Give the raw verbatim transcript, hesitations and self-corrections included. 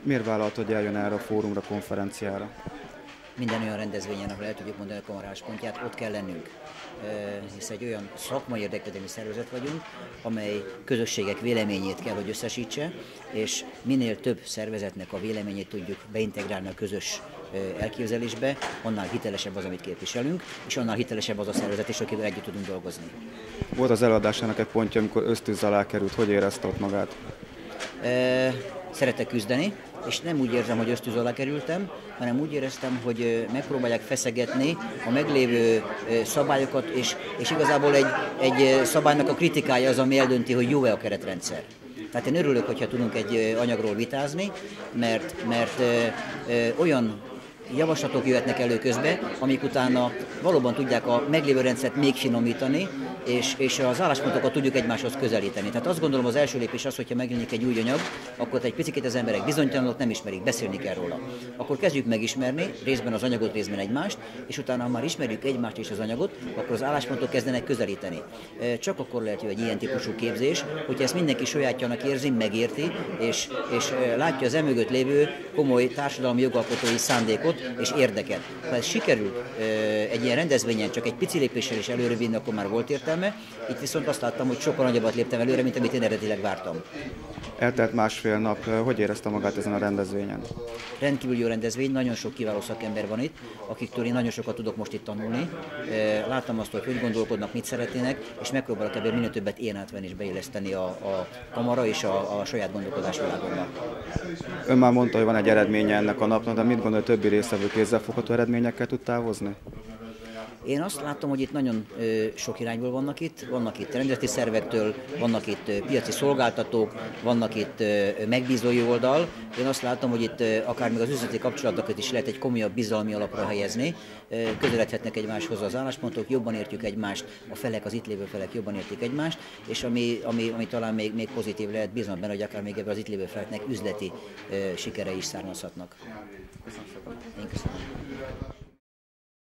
Miért vállalt, hogy eljön erre a fórumra, konferenciára? Minden olyan rendezvényen, ahol el tudjuk mondani a kamara álláspontját, ott kell lennünk. Hisz egy olyan szakmai érdeklődési szervezet vagyunk, amely közösségek véleményét kell, hogy összesítse, és minél több szervezetnek a véleményét tudjuk beintegrálni a közös elképzelésbe, annál hitelesebb az, amit képviselünk, és annál hitelesebb az a szervezet is, akivel együtt tudunk dolgozni. Volt az előadásának egy pontja, amikor ösztűz alá került. Hogy érezte ott magát? Szeretek küzdeni, és nem úgy érzem, hogy ösztűz alá kerültem, hanem úgy éreztem, hogy megpróbálják feszegetni a meglévő szabályokat, és, és igazából egy, egy szabálynak a kritikája az, ami eldönti, hogy jó-e a keretrendszer. Tehát én örülök, hogyha tudunk egy anyagról vitázni, mert, mert ö, ö, olyan javaslatok jöhetnek elő közbe, amik utána valóban tudják a meglévő rendszert még finomítani, és, és az álláspontokat tudjuk egymáshoz közelíteni. Tehát azt gondolom, az első lépés az, hogyha megjelenik egy új anyag, akkor egy picit az emberek bizonytalanok, nem ismerik, beszélni kell róla. Akkor kezdjük megismerni, részben az anyagot, részben egymást, és utána, ha már ismerjük egymást és az anyagot, akkor az álláspontok kezdenek közelíteni. Csak akkor lehet, hogy egy ilyen típusú képzés, hogyha ezt mindenki sajátjának érzi, megérti, és, és látja az emögött lévő komoly társadalmi jogalkotói szándékot és érdeket. Ha ez sikerül egy ilyen rendezvényen csak egy pici lépéssel is előre vinni, akkor már volt értelme. Itt viszont azt láttam, hogy sokkal nagyobbat léptem előre, mint amit én eredetileg vártam. Eltelt másfél nap. Hogy érezte magát ezen a rendezvényen? Rendkívül jó rendezvény, nagyon sok kiváló szakember van itt, akiktől én nagyon sokat tudok most itt tanulni. Láttam azt, hogy hogy gondolkodnak, mit szeretnének, és megpróbálok ebből minél többet én átvenni és beilleszteni a, a kamara és a, a saját gondolkodás világomba. Ön már mondta, hogy van egy eredménye ennek a napnak, de mit gondol, a többi résztvevő kézzelfogható eredményekkel tud távozni? Én azt látom, hogy itt nagyon ö, sok irányból vannak itt, vannak itt rendezeti szervektől, vannak itt ö, piaci szolgáltatók, vannak itt ö, megbízói oldal. Én azt látom, hogy itt ö, akár még az üzleti kapcsolatokat is lehet egy komolyabb bizalmi alapra helyezni. Ö, közeledhetnek egymáshoz az álláspontok, jobban értjük egymást, a felek, az itt lévő felek jobban értik egymást, és ami, ami, ami talán még, még pozitív lehet, bízom benne, hogy akár még ebben az itt lévő feleknek üzleti ö, sikerei is származhatnak. Köszönöm szépen. Én köszönöm.